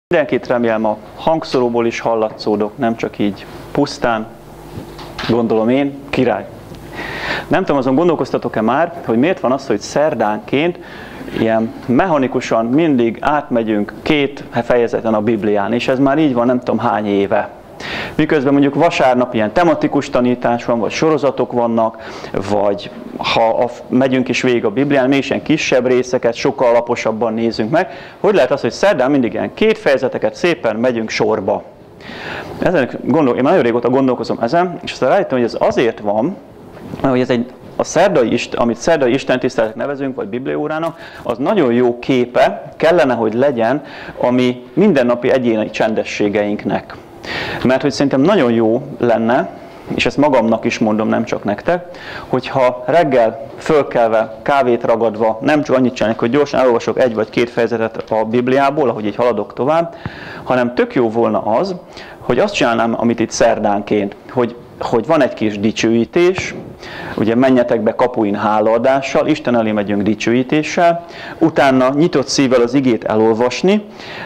Mindenkit remélem a hangszóróból is hallatszódok, nem csak így pusztán, gondolom én, király. Nem tudom, azon gondolkoztatok-e már, hogy miért van az, hogy szerdánként ilyen mechanikusan mindig átmegyünk 2 fejezeten a Biblián, és ez már így van nem tudom hány éve. Miközben mondjuk vasárnap ilyen tematikus tanítás van, vagy sorozatok vannak, vagy ha megyünk is végig a Biblián, mégis ilyen kisebb részeket, sokkal alaposabban nézzünk meg. Hogy lehet az, hogy szerdán mindig ilyen 2 fejezeteket szépen megyünk sorba? Én nagyon régóta gondolkozom ezen, és aztán rájöttem, hogy ez azért van, mert hogy ez amit szerdai istentiszteletek nevezünk, vagy bibliaórának, az nagyon jó képe kellene, hogy legyen a mi mindennapi egyéni csendességeinknek. Mert hogy szerintem nagyon jó lenne, és ezt magamnak is mondom, nem csak nektek, hogyha reggel fölkelve, kávét ragadva, nem csak annyit csinálni, hogy gyorsan elolvasok 1 vagy 2 fejezetet a Bibliából, ahogy így haladok tovább, hanem tök jó volna az, hogy azt csinálnám, amit itt szerdánként, hogy van egy kis dicsőítés, ugye menjetek be kapuin hálaadással, Isten elé megyünk dicsőítéssel, utána nyitott szívvel az igét elolvasni,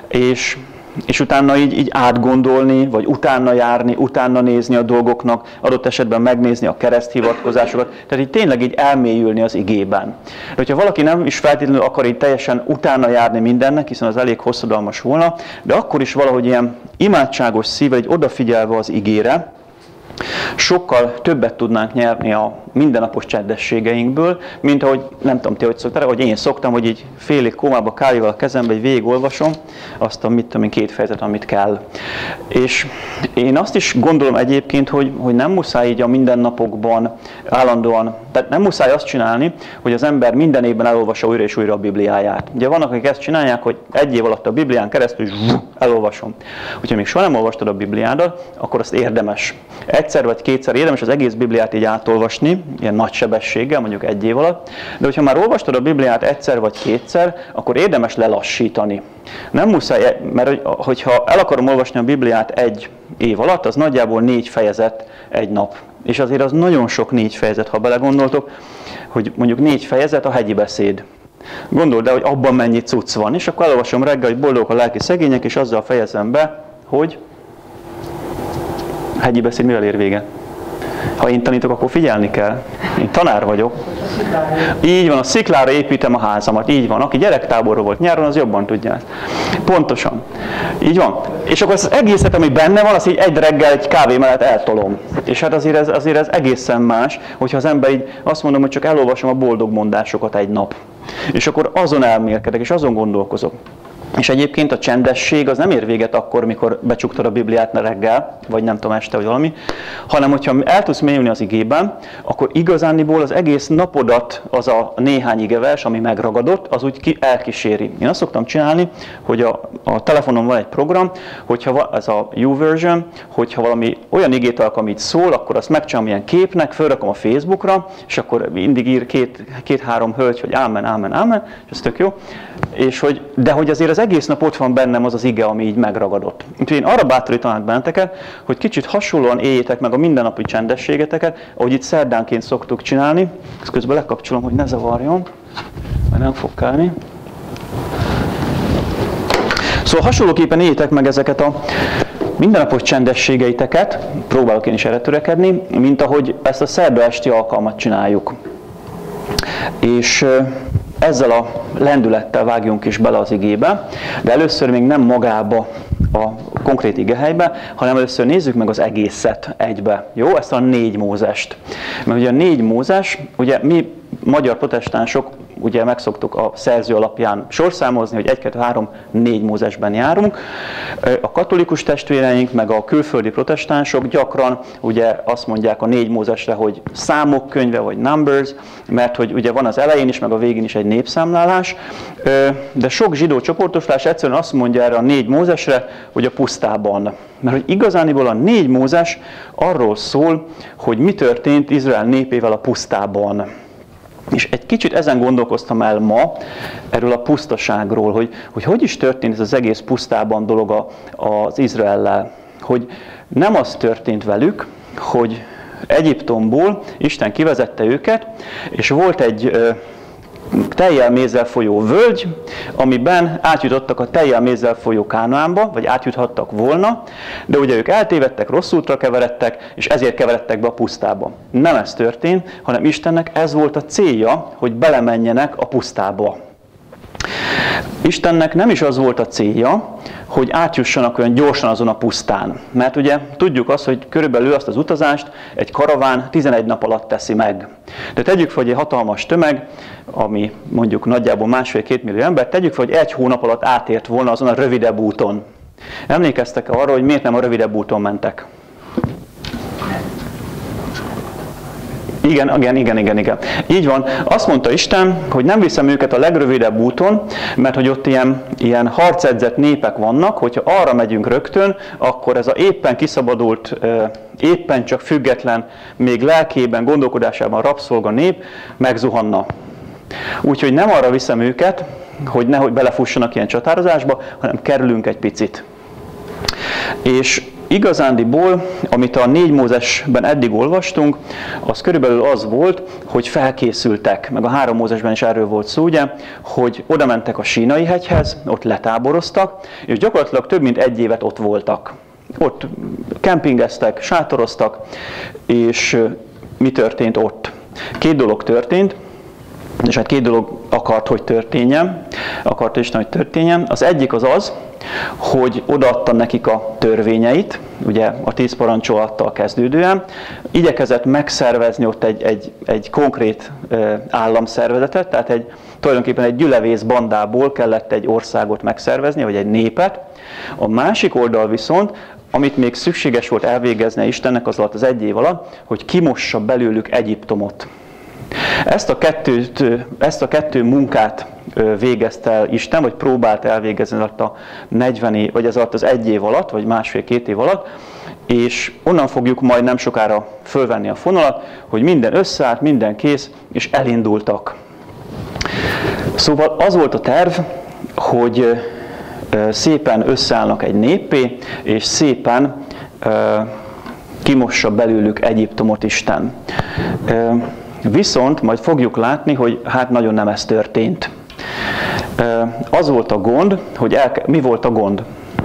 és utána így átgondolni, vagy utána járni, utána nézni a dolgoknak, adott esetben megnézni a kereszthivatkozásokat, tehát így tényleg így elmélyülni az igében. De hogyha valaki nem is feltétlenül akar így teljesen utána járni mindennek, hiszen az elég hosszadalmas volna, de akkor is valahogy ilyen imádságos szívvel, így odafigyelve az igére, sokkal többet tudnánk nyerni a mindennapos csendességeinkből, mint ahogy, nem tudom ti, hogy szoktál, hogy én szoktam, hogy így félig kómába kávéval a kezembe, így végigolvasom azt a 2 fejezet, amit kell. És én azt is gondolom egyébként, hogy nem muszáj így a mindennapokban állandóan, tehát nem muszáj azt csinálni, hogy az ember minden évben elolvassa újra és újra a Bibliáját. Ugye vannak, akik ezt csinálják, hogy 1 év alatt a Biblián keresztül elolvasom. Hogyha még soha nem olvastad a Bibliádat, akkor azt érdemes. 1 vagy 2 érdemes az egész Bibliát így átolvasni, ilyen nagy sebességgel, mondjuk 1 év alatt, de hogyha már olvastad a Bibliát 1 vagy 2, akkor érdemes lelassítani. Nem muszáj, mert hogyha el akarom olvasni a Bibliát 1 év alatt, az nagyjából 4 fejezet egy nap. És azért az nagyon sok 4 fejezet, ha belegondoltok, hogy mondjuk 4 fejezet a hegyi beszéd. Gondold el, hogy abban mennyi cucc van, és akkor elolvasom reggel, hogy boldogok a lelki szegények, és azzal fejezem be, hogy hegyi beszéd mivel ér vége? Ha én tanítok, akkor figyelni kell. Én tanár vagyok. Így van, a sziklára építem a házamat. Így van. Aki gyerektáborról volt nyáron, az jobban tudja ezt. Pontosan. Így van. És akkor ezt az egészet, ami benne van, azt így egy reggel egy kávé mellett eltolom. És hát azért ez egészen más, hogyha az ember így azt mondom, hogy csak elolvasom a boldog mondásokat egy nap. És akkor azon elmélkedek, és azon gondolkozok. És egyébként a csendesség az nem ér véget akkor, mikor becsuktad a Bibliát reggel, vagy nem tudom, este, vagy valami, hanem hogyha el tudsz mélyülni az igében, akkor igazániból az egész napodat az a néhány igevers, ami megragadott, az úgy elkíséri. Én azt szoktam csinálni, hogy a telefonon van egy program, hogyha ez a YouVersion, hogyha valami olyan igét amit szól, akkor azt megcsinálom ilyen képnek, felrakom a Facebookra, és akkor mindig ír 2-3 hölgy, hogy ámen, ámen, ámen, és ez tök jó. De hogy azért az egész nap ott van bennem az az ige, ami így megragadott. Úgyhogy én arra bátorítanám benneteket, hogy kicsit hasonlóan éljétek meg a mindennapi csendességeteket, ahogy itt szerdánként szoktuk csinálni. Ezt közben lekapcsolom, hogy ne zavarjon, mert nem fog kelni. Szóval hasonlóképpen éljétek meg ezeket a mindennapos csendességeiteket, próbálok én is erre törekedni, mint ahogy ezt a szerda esti alkalmat csináljuk. És ezzel a lendülettel vágjunk is bele az igébe, de először még nem magába a konkrét igehelybe, hanem először nézzük meg az egészet egybe. Jó? Ezt a 4 Mózest. Mert ugye a 4 Mózes, ugye mi magyar protestánsok ugye megszoktuk a szerző alapján sorszámozni, hogy 1, 2, 3, 4 Mózesben járunk. A katolikus testvéreink, meg a külföldi protestánsok gyakran ugye azt mondják a 4 Mózesre, hogy számok könyve, vagy numbers, mert hogy ugye van az elején is, meg a végén is egy népszámlálás, de sok zsidó csoportosulás egyszerűen azt mondja erre a 4 Mózesre, hogy a pusztában. Mert hogy igazániból a 4 Mózes arról szól, hogy mi történt Izrael népével a pusztában. És egy kicsit ezen gondolkoztam el ma, erről a pusztaságról, hogy is történt ez az egész pusztában dolog az Izraellel. Hogy nem az történt velük, hogy Egyiptomból Isten kivezette őket, és volt egy tejjel mézzel folyó völgy, amiben átjutottak a tejjel mézzel folyó Kánaánba, vagy átjuthattak volna, de ugye ők eltévedtek, rossz útra keveredtek, és ezért keveredtek be a pusztába. Nem ez történt, hanem Istennek ez volt a célja, hogy belemenjenek a pusztába. Istennek nem is az volt a célja, hogy átjussanak olyan gyorsan azon a pusztán. Mert ugye tudjuk azt, hogy körülbelül azt az utazást egy karaván 11 nap alatt teszi meg. De tegyük fel, hogy egy hatalmas tömeg, ami mondjuk nagyjából 1,5-2 millió ember, tegyük fel, hogy egy hónap alatt átért volna azon a rövidebb úton. Emlékeztek arra, hogy miért nem a rövidebb úton mentek? Igen. Így van. Azt mondta Isten, hogy nem viszem őket a legrövidebb úton, mert hogy ott ilyen harcedzett népek vannak, hogyha arra megyünk rögtön, akkor ez a éppen kiszabadult, éppen csak független, még lelkében, gondolkodásában rabszolga nép megzuhanna. Úgyhogy nem arra viszem őket, hogy nehogy belefussanak ilyen csatározásba, hanem kerülünk egy picit. És igazándiból, amit a 4 Mózesben eddig olvastunk, az körülbelül az volt, hogy felkészültek, meg a 3 Mózesben is erről volt szó, ugye, hogy oda mentek a Sínai hegyhez, ott letáboroztak, és gyakorlatilag több mint 1 évet ott voltak. Ott kempingeztek, sátoroztak, és mi történt ott? 2 dolog történt, és hát 2 dolog akart, hogy történjen. Akart Isten, hogy történjen. Az egyik az, hogy odaadta nekik a törvényeit, ugye a 10 parancsolattal kezdődően, igyekezett megszervezni ott egy konkrét államszervezetet, tehát tulajdonképpen egy gyülevész bandából kellett egy országot megszervezni, vagy egy népet. A másik oldal viszont, amit még szükséges volt elvégeznie Istennek az alatt az 1 év alatt, hogy kimossa belőlük Egyiptomot. Ezt a kettő munkát végezte el Isten, vagy próbált elvégezni alatt a 40 év, vagy ez alatt az 1 év alatt, vagy 1,5-2 év alatt, és onnan fogjuk majd nem sokára fölvenni a fonalat, hogy minden összeállt, minden kész, és elindultak. Szóval az volt a terv, hogy szépen összeállnak egy néppé, és szépen kimossa belőlük Egyiptomot Isten. Viszont majd fogjuk látni, hogy hát nagyon nem ez történt. Az volt a gond, hogy mi volt a gond?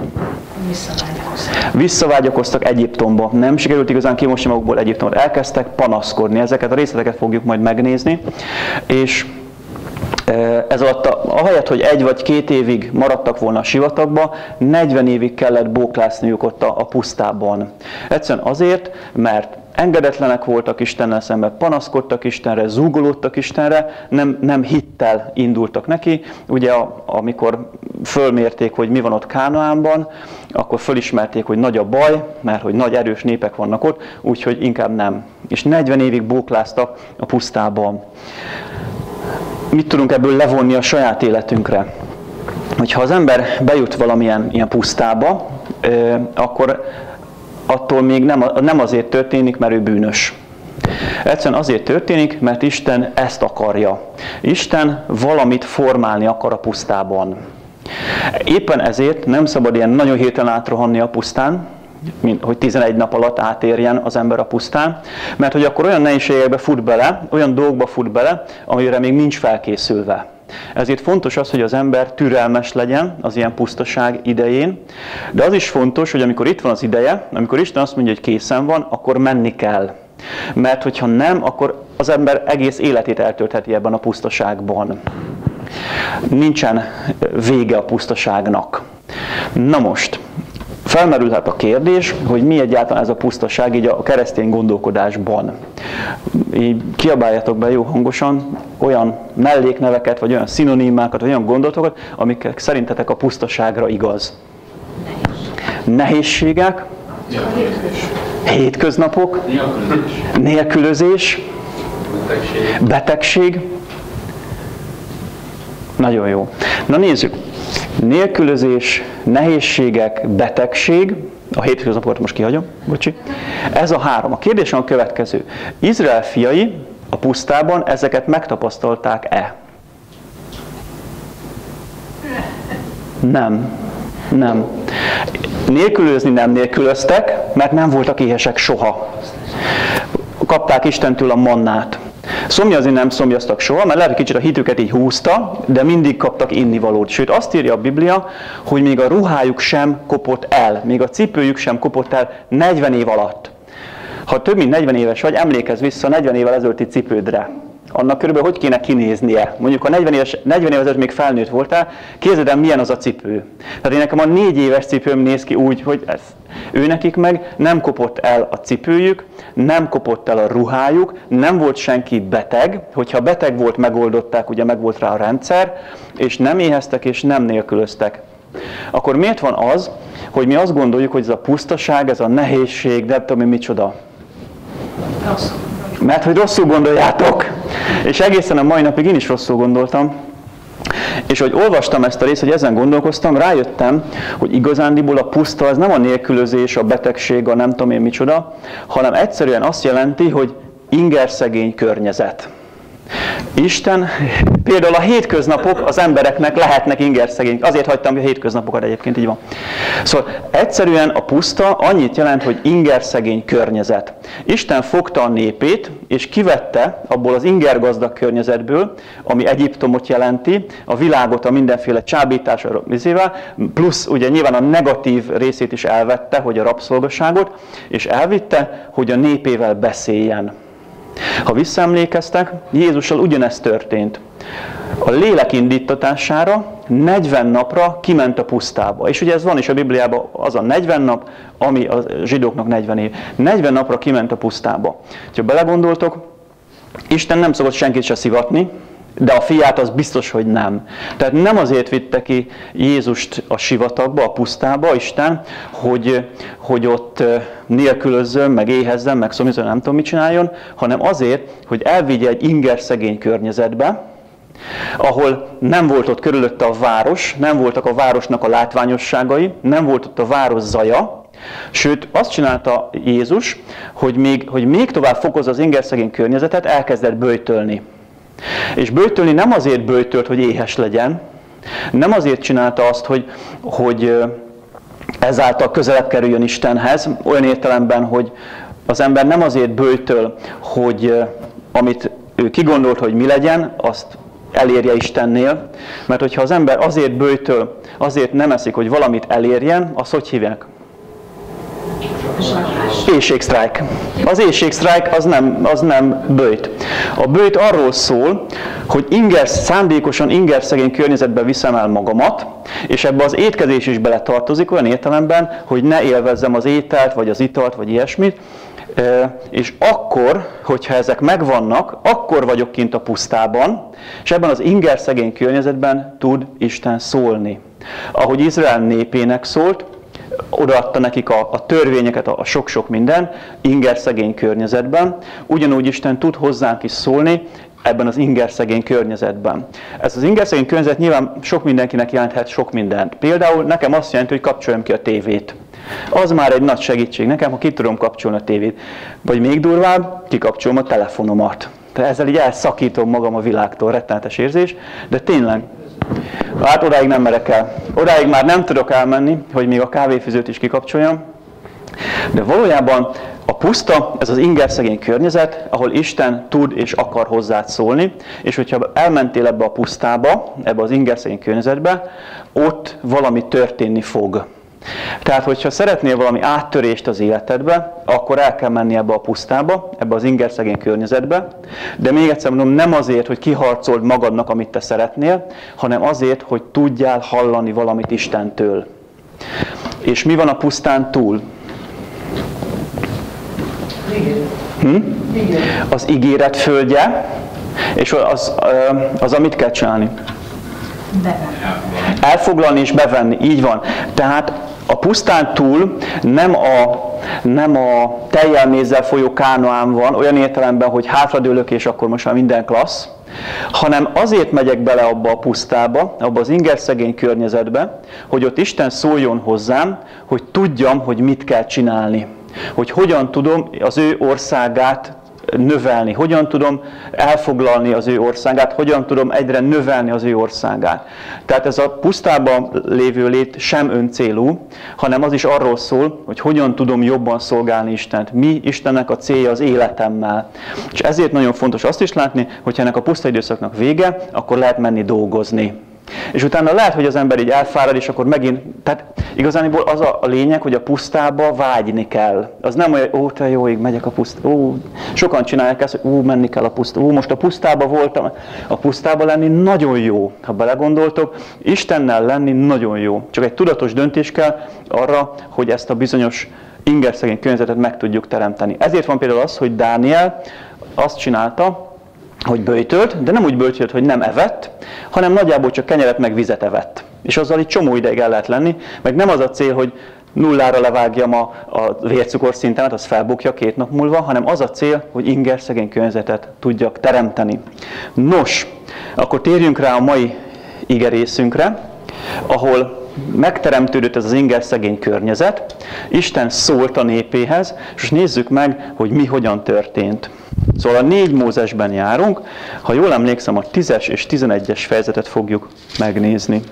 Visszavágyakoztak Egyiptomba. Nem sikerült igazán kimosni magukból Egyiptomot. Elkezdtek panaszkodni. Ezeket a részleteket fogjuk majd megnézni. És ez alatt ahelyett, hogy 1 vagy 2 évig maradtak volna a sivatagba, 40 évig kellett bóklászniuk ott a pusztában. Egyszerűen azért, mert engedetlenek voltak Istennel szemben, panaszkodtak Istenre, zúgolódtak Istenre, nem hittel indultak neki. Ugye amikor fölmérték, hogy mi van ott Kánaánban, akkor fölismerték, hogy nagy a baj, mert hogy nagy erős népek vannak ott, úgyhogy inkább nem. És 40 évig bókláztak a pusztában. Mit tudunk ebből levonni a saját életünkre? Hogyha az ember bejut valamilyen ilyen pusztába, akkor attól még nem azért történik, mert ő bűnös. Egyszerűen azért történik, mert Isten ezt akarja. Isten valamit formálni akar a pusztában. Éppen ezért nem szabad ilyen nagyon hirtelen átrohanni a pusztán, hogy 11 nap alatt átérjen az ember a pusztán, mert hogy akkor olyan nehézségekbe fut bele, olyan dolgokba fut bele, amire még nincs felkészülve. Ezért fontos az, hogy az ember türelmes legyen az ilyen pusztaság idején, de az is fontos, hogy amikor itt van az ideje, amikor Isten azt mondja, hogy készen van, akkor menni kell. Mert hogyha nem, akkor az ember egész életét eltöltheti ebben a pusztaságban. Nincsen vége a pusztaságnak. Na most, felmerülhet a kérdés, hogy mi egyáltalán ez a pusztaság így a keresztény gondolkodásban. Így kiabáljatok be jó hangosan olyan mellékneveket, vagy olyan szinonimákat, vagy olyan gondolatokat, amik szerintetek a pusztaságra igaz. Nehézségek, hétköznapok, nélkülözés, betegség. Nagyon jó. Na nézzük. Nélkülözés, nehézségek, betegség, a hétköznapokat most kihagyom, bocsi. Ez a 3. A kérdésem a következő. Izrael fiai a pusztában ezeket megtapasztalták-e? Nem. Nélkülözni nem nélkülöztek, mert nem voltak éhesek soha. Kapták Istentől a mannát. Szomjazni nem szomjaztak soha, mert lehet, hogy kicsit a hitüket így húzta, de mindig kaptak innivalót. Sőt, azt írja a Biblia, hogy még a ruhájuk sem kopott el, még a cipőjük sem kopott el 40 év alatt. Ha több mint 40 éves vagy, emlékezz vissza 40 évvel ezelőtti cipődre. Annak körülbelül hogy kéne kinéznie? Mondjuk, ha 40 év ezelőtt még felnőtt voltál, képzeld el, milyen az a cipő. Tehát én nekem a 4 éves cipőm néz ki úgy, hogy ez. Őnekik meg nem kopott el a cipőjük, nem kopott el a ruhájuk, nem volt senki beteg. Hogyha beteg volt, megoldották, ugye meg volt rá a rendszer, és nem éheztek, és nem nélkülöztek. Akkor miért van az, hogy mi azt gondoljuk, hogy ez a pusztaság, ez a nehézség, de nem tudom, micsoda? Mert hogy rosszul gondoljátok. És egészen a mai napig én is rosszul gondoltam. És hogy olvastam ezt a részt, hogy ezen gondolkoztam, rájöttem, hogy igazándiból a puszta az nem a nélkülözés, a betegség, a nem tudom én micsoda, hanem egyszerűen azt jelenti, hogy ingerszegény környezet. Isten, például a hétköznapok az embereknek lehetnek ingerszegény. Azért hagytam a hétköznapokat, egyébként így van. Szóval egyszerűen a puszta annyit jelent, hogy ingerszegény környezet. Isten fogta a népét, és kivette abból az ingergazdag környezetből, ami Egyiptomot jelenti, a világot a mindenféle csábításra, plusz ugye nyilván a negatív részét is elvette, hogy a rabszolgaságot, és elvitte, hogy a népével beszéljen. Ha visszaemlékeztek, Jézussal ugyanezt történt. A lélek indítatására 40 napra kiment a pusztába. És ugye ez van is a Bibliában, az a 40 nap, ami a zsidóknak 40 év. 40 napra kiment a pusztába. Ha belegondoltok, Isten nem szokott senkit se szivatni, de a fiát az biztos, hogy nem. Tehát nem azért vitte ki Jézust a sivatagba, a pusztába, Isten, hogy ott nélkülözzön, meg éhezzen, meg szomjazzon, nem tudom mit csináljon, hanem azért, hogy elvigye egy ingerszegény környezetbe, ahol nem volt ott körülötte a város, nem voltak a városnak a látványosságai, nem volt ott a város zaja, sőt azt csinálta Jézus, hogy még tovább fokozza az ingerszegény környezetet, elkezdett böjtölni. És böjtölni nem azért böjtölt, hogy éhes legyen, nem azért csinálta azt, hogy ezáltal közelebb kerüljön Istenhez, olyan értelemben, hogy az ember nem azért böjtöl, hogy amit ő kigondolt, hogy mi legyen, azt elérje Istennél, mert hogyha az ember azért böjtöl, azért nem eszik, hogy valamit elérjen, azt hogy hívják? Éhségsztrájk. Az éhségsztrájk az nem böjt. A böjt arról szól, hogy szándékosan ingerszegény környezetbe viszem el magamat, és ebbe az étkezés is beletartozik olyan értelemben, hogy ne élvezzem az ételt, vagy az italt, vagy ilyesmit, és akkor, hogyha ezek megvannak, akkor vagyok kint a pusztában, és ebben az ingerszegény környezetben tud Isten szólni. Ahogy Izrael népének szólt, odaadta nekik a törvényeket, a sok-sok minden, ingerszegény környezetben, ugyanúgy Isten tud hozzánk is szólni ebben az ingerszegény környezetben. Ez az ingerszegény környezet nyilván sok mindenkinek jelenthet sok mindent. Például nekem azt jelenti, hogy kapcsoljam ki a tévét. Az már egy nagy segítség nekem, ha ki tudom kapcsolni a tévét. Vagy még durvább, kikapcsolom a telefonomat. Tehát ezzel így elszakítom magam a világtól, rettenetes érzés, de tényleg. Hát odáig nem merek el. Odáig már nem tudok elmenni, hogy még a kávéfűzőt is kikapcsoljam. De valójában a puszta, ez az ingerszegény környezet, ahol Isten tud és akar hozzád szólni, és hogyha elmentél ebbe a pusztába, ebbe az ingerszegény környezetbe, ott valami történni fog. Tehát, hogyha szeretnél valami áttörést az életedbe, akkor el kell menni ebbe a pusztába, ebbe az ingerszegény környezetbe, de még egyszer mondom, nem azért, hogy kiharcold magadnak, amit te szeretnél, hanem azért, hogy tudjál hallani valamit Istentől. És mi van a pusztán túl? Az ígéret földje, és az amit kell csinálni? Elfoglalni és bevenni, így van. Tehát a pusztán túl nem a tejjel mézzel folyó Kánaán van, olyan értelemben, hogy hátradőlök és akkor most már minden klassz, hanem azért megyek bele abba a pusztába, abba az ingerszegény környezetbe, hogy ott Isten szóljon hozzám, hogy tudjam, hogy mit kell csinálni. Hogy hogyan tudom az ő országát növelni, hogyan tudom elfoglalni az ő országát, hogyan tudom egyre növelni az ő országát. Tehát ez a pusztában lévő lét sem öncélú, hanem az is arról szól, hogy hogyan tudom jobban szolgálni Istent. Mi Istennek a célja az életemmel. És ezért nagyon fontos azt is látni, hogyha ennek a puszta időszaknak vége, akkor lehet menni dolgozni. És utána lehet, hogy az ember így elfárad, és akkor megint, tehát igazániból az a lényeg, hogy a pusztába vágyni kell. Az nem olyan, ó, te jó ég, megyek a pusztába, sokan csinálják ezt, hogy menni kell a pusztába, most a pusztába voltam. A pusztába lenni nagyon jó, ha belegondoltok, Istennel lenni nagyon jó. Csak egy tudatos döntés kell arra, hogy ezt a bizonyos ingerszegény környezetet meg tudjuk teremteni. Ezért van például az, hogy Dániel azt csinálta, hogy böjtölt, de nem úgy böjtölt, hogy nem evett, hanem nagyjából csak kenyeret meg vizet evett. És azzal egy csomó ideig el lehet lenni, meg nem az a cél, hogy nullára levágjam a vércukorszintemet, az felbukja 2 nap múlva, hanem az a cél, hogy ingerszegény környezetet tudjak teremteni. Nos, akkor térjünk rá a mai igerészünkre, ahol megteremtődött ez az ingerszegény környezet, Isten szólt a népéhez, és nézzük meg, hogy mi hogyan történt. Szóval a 4 Mózesben járunk, ha jól emlékszem, a 10-es és 11-es fejezetet fogjuk megnézni.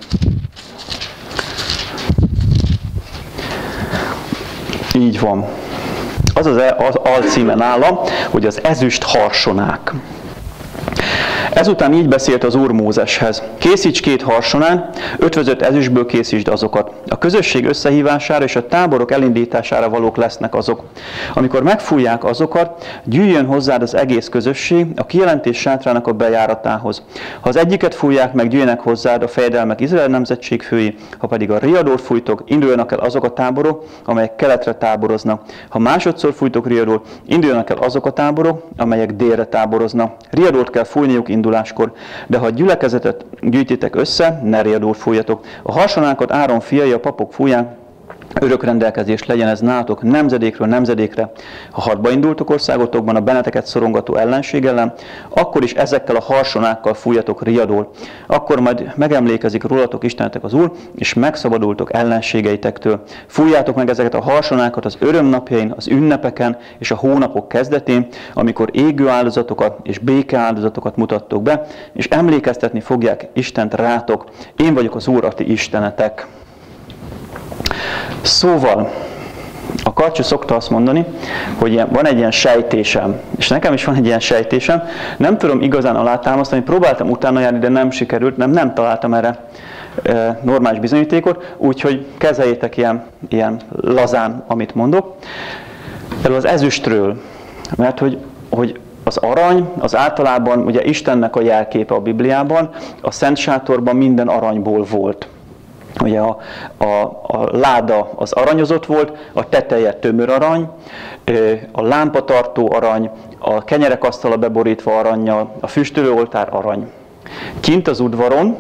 Így van. Az alcíme nála, hogy az ezüst harsonák. Ezután így beszélt az Úr Mózeshez. Készíts 2 harsonán, ötvözött ezüstből készítsd azokat. A közösség összehívására és a táborok elindítására valók lesznek azok. Amikor megfújják azokat, gyűjjön hozzád az egész közösség a kijelentés sátrának a bejáratához. Ha az egyiket fújják meg, gyűjjenek hozzád a fejedelmek Izrael nemzetség fői, ha pedig a riadót fújtok, induljanak el azok a táborok, amelyek keletre táboroznak. Ha másodszor fújtok riadót, induljanak el azok a táborok, amelyek délre táboroznak. Riadót kell fújniuk induláskor, de ha a gyülekezetet gyűjtitek össze, ne riadót fújjatok. A harsonákat Áron fiai, a papok fújják, örök rendelkezés legyen ez nálatok nemzedékről nemzedékre. Ha hadba indultok országotokban a benneteket szorongató ellenség ellen, akkor is ezekkel a harsonákkal fújjatok riadót. Akkor majd megemlékezik rólatok Istenetek az Úr, és megszabadultok ellenségeitektől. Fújjátok meg ezeket a harsonákat az örömnapjain, az ünnepeken és a hónapok kezdetén, amikor égő áldozatokat és béke áldozatokat mutattok be, és emlékeztetni fogják Istent rátok. Én vagyok az Úr, a ti Istenetek. Szóval, a Karcsú szokta azt mondani, hogy van egy ilyen sejtésem, és nekem is van egy ilyen sejtésem, nem tudom igazán alátámasztani, próbáltam utána járni, de nem sikerült, nem találtam erre normális bizonyítékot, úgyhogy kezeljétek ilyen lazán, amit mondok. Erről az ezüstről, mert hogy az arany, az általában ugye Istennek a jelképe a Bibliában, a Szent Sátorban minden aranyból volt. Ugye a láda az aranyozott volt, a teteje tömör arany, a lámpatartó arany, a kenyerek asztala beborítva arannyal, a füstölőoltár arany. Kint az udvaron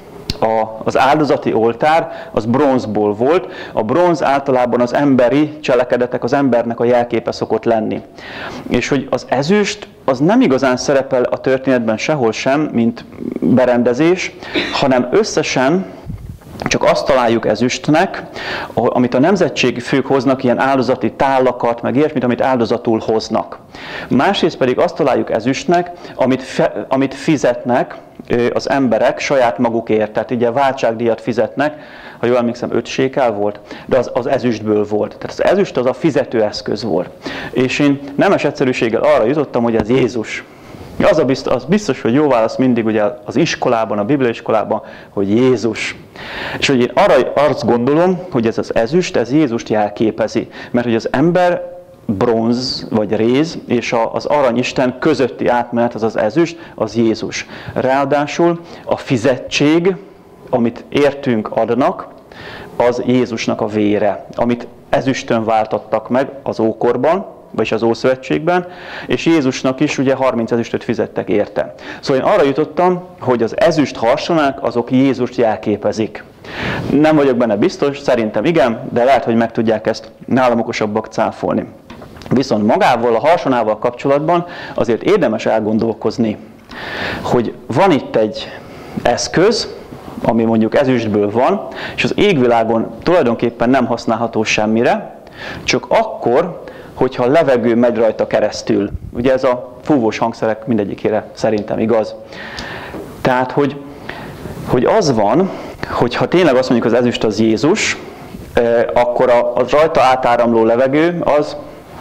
az áldozati oltár az bronzból volt. A bronz általában az emberi cselekedetek, az embernek a jelképe szokott lenni. És hogy az ezüst az nem igazán szerepel a történetben sehol sem, mint berendezés, hanem összesen csak azt találjuk ezüstnek, amit a nemzetségi fők hoznak, ilyen áldozati tálakat, meg ilyesmit, amit áldozatul hoznak. Másrészt pedig azt találjuk ezüstnek, amit fizetnek az emberek saját magukért. Tehát ugye váltságdíjat fizetnek, ha jól emlékszem 5 sékel volt, de az ezüstből volt. Tehát az ezüst az a fizetőeszköz volt. És én nemes egyszerűséggel arra jutottam, hogy ez Jézus. Az biztos, hogy jó válasz mindig ugye az iskolában, a bibliaiskolában, hogy Jézus. És hogy én azt gondolom, hogy ez az ezüst, ez Jézust jelképezi. Mert hogy az ember bronz vagy réz, és az aranyisten közötti átmenet, az az ezüst, az Jézus. Ráadásul a fizetség, amit értünk adnak, az Jézusnak a vére, amit ezüstön váltottak meg az ókorban, vagyis az Ószövetségben, és Jézusnak is ugye 30 ezüstöt fizettek érte. Szóval én arra jutottam, hogy az ezüst harsonák azok Jézust jelképezik. Nem vagyok benne biztos, szerintem igen, de lehet, hogy meg tudják ezt nálam okosabbak cáfolni. Viszont magával, a harsonával kapcsolatban azért érdemes elgondolkozni, hogy van itt egy eszköz, ami mondjuk ezüstből van, és az égvilágon tulajdonképpen nem használható semmire, csak akkor, hogyha a levegő megy rajta keresztül. Ugye ez a fúvós hangszerek mindegyikére szerintem igaz. Tehát, hogy az van, hogyha tényleg azt mondjuk az ezüst az Jézus, akkor a rajta átáramló levegő az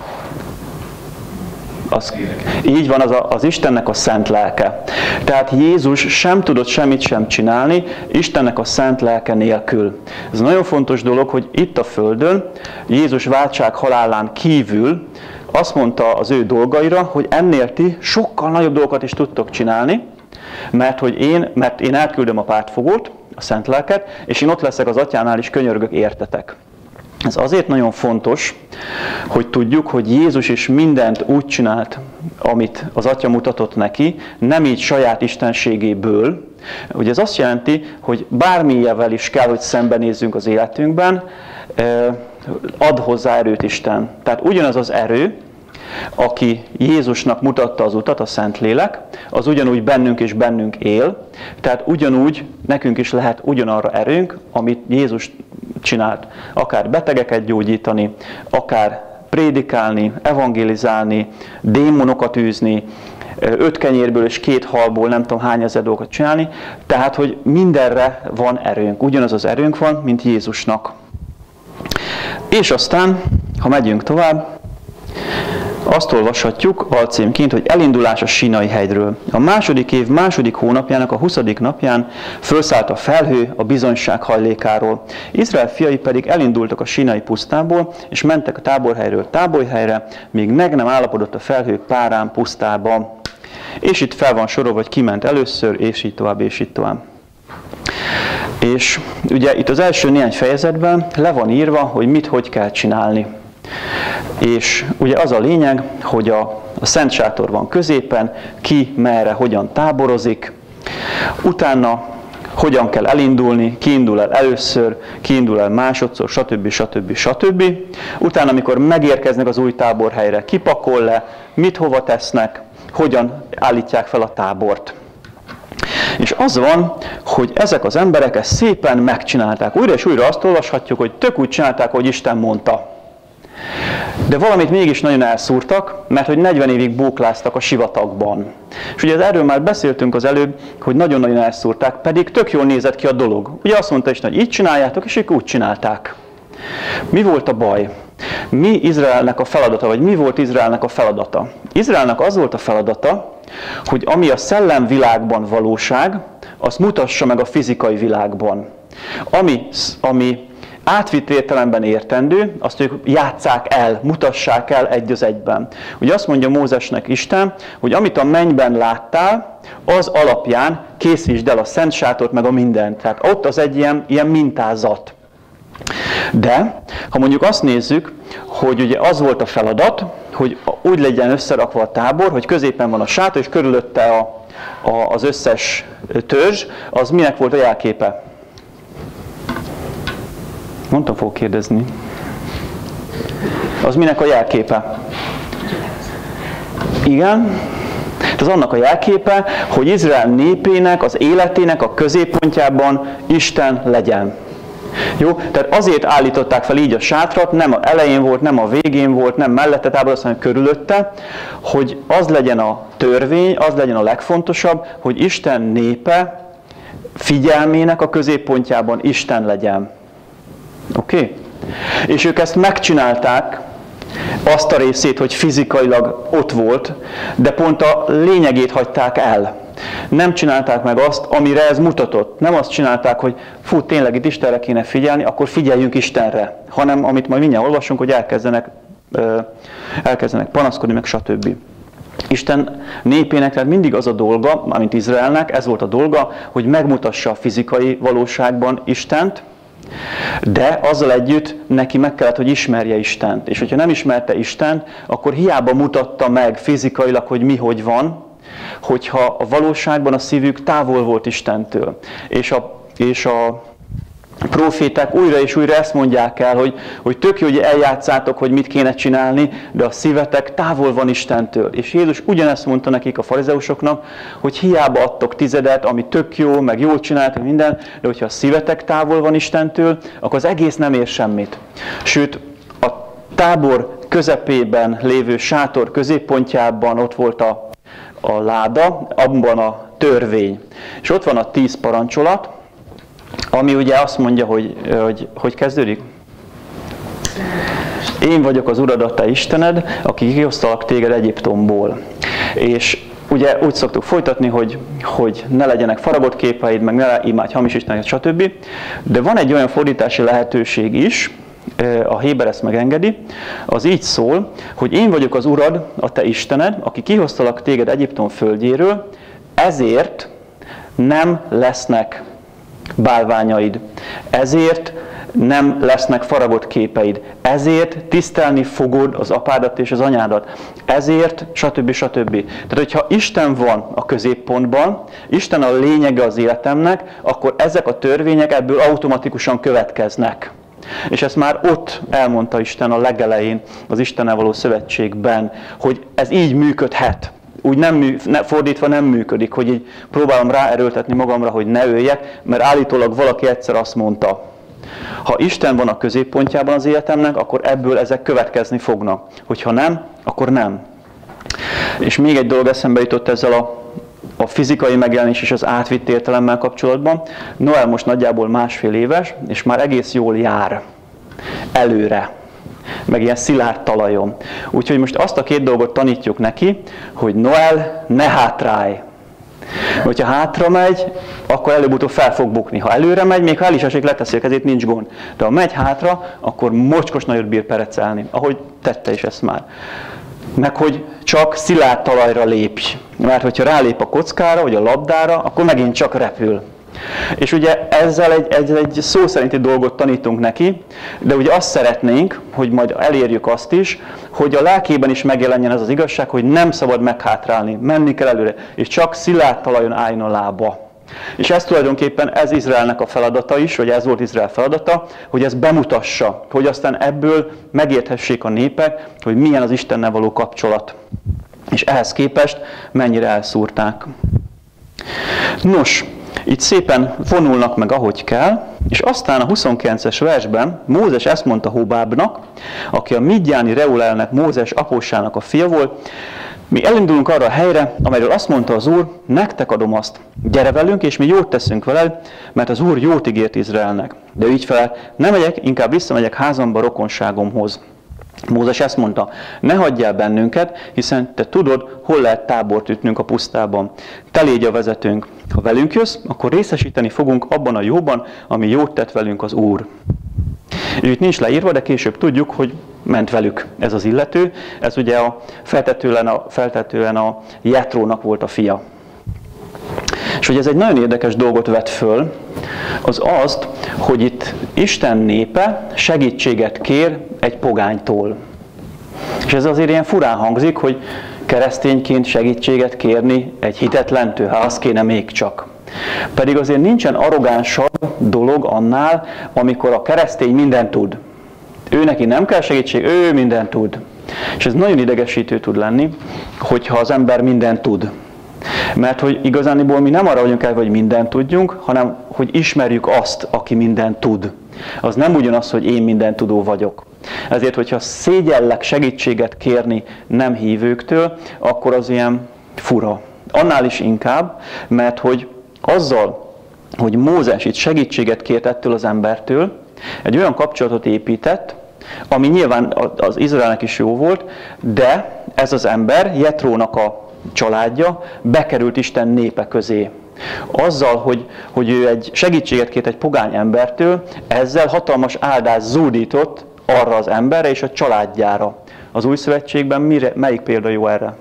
így van, az Istennek a szent lelke. Tehát Jézus sem tudott semmit sem csinálni Istennek a szent lelke nélkül. Ez nagyon fontos dolog, hogy itt a Földön Jézus váltság halálán kívül azt mondta az ő dolgaira, hogy ennél ti sokkal nagyobb dolgokat is tudtok csinálni, mert én elküldöm a pártfogót, a szent lelket, és én ott leszek az atyánál is könyörgök értetek. Ez azért nagyon fontos, hogy tudjuk, hogy Jézus is mindent úgy csinált, amit az Atya mutatott neki, nem így saját istenségéből. Ugye ez azt jelenti, hogy bármilyenvel is kell, hogy szembenézzünk az életünkben, ad hozzá erőt Isten. Tehát ugyanaz az erő, aki Jézusnak mutatta az utat, a Szentlélek, az ugyanúgy bennünk és bennünk él, tehát ugyanúgy nekünk is lehet ugyanarra erőnk, amit Jézus csinált. Akár betegeket gyógyítani, akár prédikálni, evangélizálni, démonokat űzni, 5 kenyérből és 2 halból nem tudom hány ezer dolgokat csinálni, tehát hogy mindenre van erőnk. Ugyanaz az erőnk van, mint Jézusnak. És aztán, ha megyünk tovább, azt olvashatjuk alcímként, hogy elindulás a Sínai hegyről. A második év második hónapjának a 20. napján fölszállt a felhő a bizonyság hajlékáról. Izrael fiai pedig elindultak a Sínai pusztából, és mentek a táborhelyről táborhelyre, míg meg nem állapodott a felhő Párán pusztába. És itt fel van sorolva, hogy kiment először, és így tovább, és így tovább. És ugye itt az első néhány fejezetben le van írva, hogy mit, hogy kell csinálni. És ugye az a lényeg, hogy a Szent Sátor van középen, ki, merre, hogyan táborozik, utána hogyan kell elindulni, ki indul el először, ki indul el másodszor, stb. Utána, amikor megérkeznek az új táborhelyre, kipakol le, mit hova tesznek, hogyan állítják fel a tábort. És az van, hogy ezek az emberek ezt szépen megcsinálták. Újra és újra azt olvashatjuk, hogy tök úgy csinálták, hogy Isten mondta. De valamit mégis nagyon elszúrtak, mert hogy 40 évig bókláztak a sivatagban. És ugye erről már beszéltünk az előbb, hogy nagyon-nagyon elszúrták, pedig tök jól nézett ki a dolog. Ugye azt mondta Isten, hogy így csináljátok, és ők úgy csinálták. Mi volt a baj? Mi Izraelnek a feladata, vagy mi volt Izraelnek a feladata? Izraelnek az volt a feladata, hogy ami a szellemvilágban valóság, azt mutassa meg a fizikai világban. Ami átvitt értelemben értendő, azt ők játsszák el, mutassák el egy az egyben. Ugye azt mondja Mózesnek Isten, hogy amit a mennyben láttál, az alapján készítsd el a Szent Sátort, meg a mindent. Tehát ott az egy ilyen mintázat. De, ha mondjuk azt nézzük, hogy ugye az volt a feladat, hogy úgy legyen összerakva a tábor, hogy középen van a sátor, és körülötte az összes törzs, az minek volt a jelképe? Mondtam, fogok kérdezni. Az minek a jelképe? Igen. Ez annak a jelképe, hogy Izrael népének, az életének a középpontjában Isten legyen. Jó? Tehát azért állították fel így a sátrat, nem az elején volt, nem a végén volt, nem mellette tábor, hanem körülötte, hogy az legyen a törvény, az legyen a legfontosabb, hogy Isten népe figyelmének a középpontjában Isten legyen. Oké? És ők ezt megcsinálták, azt a részét, hogy fizikailag ott volt, de pont a lényegét hagyták el. Nem csinálták meg azt, amire ez mutatott. Nem azt csinálták, hogy fú, tényleg itt Istenre kéne figyelni, akkor figyeljünk Istenre. Hanem, amit majd mindjárt olvasunk, hogy elkezdenek panaszkodni, meg stb. Isten népének tehát mindig az a dolga, amint Izraelnek, ez volt a dolga, hogy megmutassa a fizikai valóságban Istent, de azzal együtt neki meg kellett, hogy ismerje Istent. És hogyha nem ismerte Istent, akkor hiába mutatta meg fizikailag, hogy mi hogy van, hogyha a valóságban a szívük távol volt Istentől. És a proféták újra és újra ezt mondják el, hogy tök jó, hogy eljátszátok, hogy mit kéne csinálni, de a szívetek távol van Istentől. És Jézus ugyanezt mondta nekik, a farizeusoknak, hogy hiába adtok tizedet, ami tök jó, meg jól csináltok minden, de hogyha a szívetek távol van Istentől, akkor az egész nem ér semmit. Sőt, a tábor közepében lévő sátor középpontjában ott volt a láda, abban a törvény. És ott van a 10 parancsolat, ami ugye azt mondja, hogy kezdődik? Én vagyok az Urad, a te Istened, aki kihoztalak téged Egyiptomból. És ugye úgy szoktuk folytatni, hogy ne legyenek faragott képeid, meg ne imádj hamis isteneket, stb. De van egy olyan fordítási lehetőség is, a Héber ezt megengedi, az így szól, hogy én vagyok az Urad, a te Istened, aki kihoztalak téged Egyiptom földjéről, ezért nem lesznek bálványaid, ezért nem lesznek faragott képeid, ezért tisztelni fogod az apádat és az anyádat, ezért stb. Stb. Tehát, hogyha Isten van a középpontban, Isten a lényege az életemnek, akkor ezek a törvények ebből automatikusan következnek. És ezt már ott elmondta Isten a legelején, az Istennel való szövetségben, hogy ez így működhet. Úgy fordítva nem működik, hogy így próbálom ráerőltetni magamra, hogy ne öljek, mert állítólag valaki egyszer azt mondta, ha Isten van a középpontjában az életemnek, akkor ebből ezek következni fognak. Hogyha nem, akkor nem. És még egy dolog eszembe jutott ezzel a fizikai megjelenés és az átvitt értelemmel kapcsolatban. Noel most nagyjából 1,5 éves, és már egész jól jár előre, meg ilyen szilárd talajon. Úgyhogy most azt a 2 dolgot tanítjuk neki, hogy Noel, ne hátrálj. Hogyha hátra megy, akkor előbb-utóbb fel fog bukni. Ha előre megy, még ha el is esik, leteszi a kezét, nincs gond. De ha megy hátra, akkor mocskos nagyot bír perecelni, ahogy tette is ezt már. Meg hogy csak szilárd talajra lépj. Mert hogyha rálép a kockára, vagy a labdára, akkor megint csak repül. És ugye ezzel egy szó szerinti dolgot tanítunk neki, de ugye azt szeretnénk, hogy majd elérjük azt is, hogy a lelkében is megjelenjen ez az igazság, hogy nem szabad meghátrálni, menni kell előre, és csak szilárd talajon álljon a lába. És ez tulajdonképpen ez Izraelnek a feladata is, vagy ez volt Izrael feladata, hogy ezt bemutassa, hogy aztán ebből megérthessék a népek, hogy milyen az Istennel való kapcsolat. És ehhez képest mennyire elszúrták. Nos, itt szépen vonulnak meg, ahogy kell, és aztán a 29-es versben Mózes ezt mondta Hobábnak, aki a midjáni Reulelnek, Mózes apósának a fia volt, mi elindulunk arra a helyre, amelyről azt mondta az Úr, nektek adom azt, gyere velünk, és mi jót teszünk veled, mert az Úr jót ígért Izraelnek. De így fel, nem megyek, inkább visszamegyek házamba, rokonságomhoz. Mózes ezt mondta, ne hagyjál bennünket, hiszen te tudod, hol lehet tábort ütnünk a pusztában. Te légy a vezetőnk. Ha velünk jössz, akkor részesíteni fogunk abban a jóban, ami jót tett velünk az Úr. És itt nincs leírva, de később tudjuk, hogy ment velük ez az illető. Ez ugye feltetően a Jetrónak volt a fia. És hogy ez egy nagyon érdekes dolgot vet föl, az azt, hogy itt Isten népe segítséget kér egy pogánytól. És ez azért ilyen furán hangzik, hogy keresztényként segítséget kérni egy hitetlentől, ha az kéne még csak. Pedig azért nincsen arrogánsabb dolog annál, amikor a keresztény mindent tud. Ő neki nem kell segítség, ő mindent tud. És ez nagyon idegesítő tud lenni, hogyha az ember mindent tud. Mert hogy igazániból mi nem arra vagyunk el, hogy mindent tudjunk, hanem hogy ismerjük azt, aki mindent tud. Az nem ugyanaz, hogy én mindent tudó vagyok. Ezért, hogyha szégyellek segítséget kérni nem hívőktől, akkor az ilyen fura. Annál is inkább, mert hogy azzal, hogy Mózes itt segítséget kért ettől az embertől, egy olyan kapcsolatot épített, ami nyilván az Izraelnek is jó volt, de ez az ember, Jetrónak a családja bekerült Isten népe közé. Azzal, hogy ő egy segítséget kért egy pogány embertől, ezzel hatalmas áldást zúdított arra az emberre és a családjára. Az Új Szövetségben melyik példa jó erre?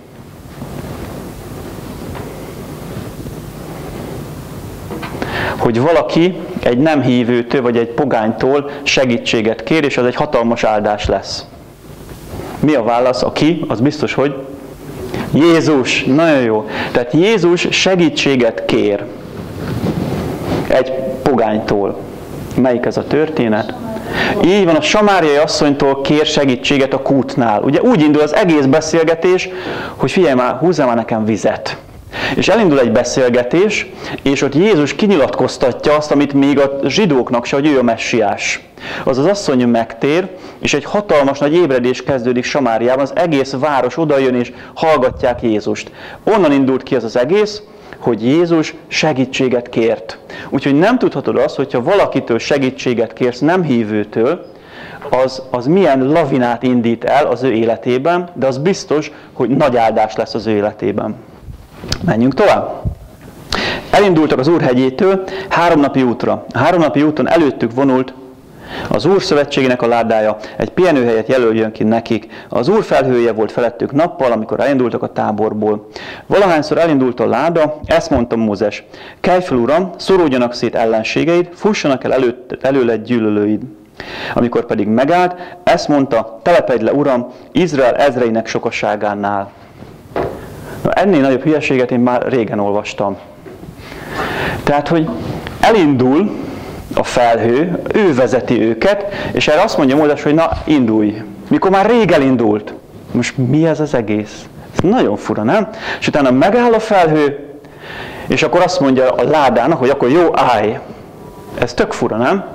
Hogy valaki egy nem hívőtől vagy egy pogánytól segítséget kér, és az egy hatalmas áldás lesz. Mi a válasz? Aki? Az biztos, hogy Jézus. Nagyon jó. Tehát Jézus segítséget kér egy pogánytól. Melyik ez a történet? Így van, a samáriai asszonytól kér segítséget a kútnál. Ugye úgy indul az egész beszélgetés, hogy figyelj már, húzzál már nekem vizet. És elindul egy beszélgetés, és ott Jézus kinyilatkoztatja azt, amit még a zsidóknak se, hogy ő a messiás. az asszony megtér, és egy hatalmas nagy ébredés kezdődik Samáriában, az egész város odajön és hallgatják Jézust. Onnan indult ki az egész, hogy Jézus segítséget kért. Úgyhogy nem tudhatod azt, hogyha valakitől segítséget kérsz, nem hívőtől, az milyen lavinát indít el az ő életében, de az biztos, hogy nagy áldás lesz az ő életében. Menjünk tovább. Elindultak az Úr hegyétől 3 napi útra. A 3 napi úton előttük vonult az Úr szövetségének a ládája, egy pihenőhelyet jelöljön ki nekik. Az Úr felhője volt felettük nappal, amikor elindultak a táborból. Valahányszor elindult a láda, ezt mondta Mózes: kelj fel, Uram, szoródjanak szét ellenségeid, fussanak el előled gyűlölőid. Amikor pedig megállt, ezt mondta: telepedj le, Uram, Izrael ezreinek sokaságánál. Na, ennél nagyobb hülyeséget én már régen olvastam. Tehát, hogy elindul a felhő, ő vezeti őket, és erre azt mondja Mózes, hogy na, indulj. Mikor már rég elindult. Most mi ez az egész? Ez nagyon fura, nem? És utána megáll a felhő, és akkor azt mondja a ládának, hogy akkor jó, állj. Ez tök fura, nem?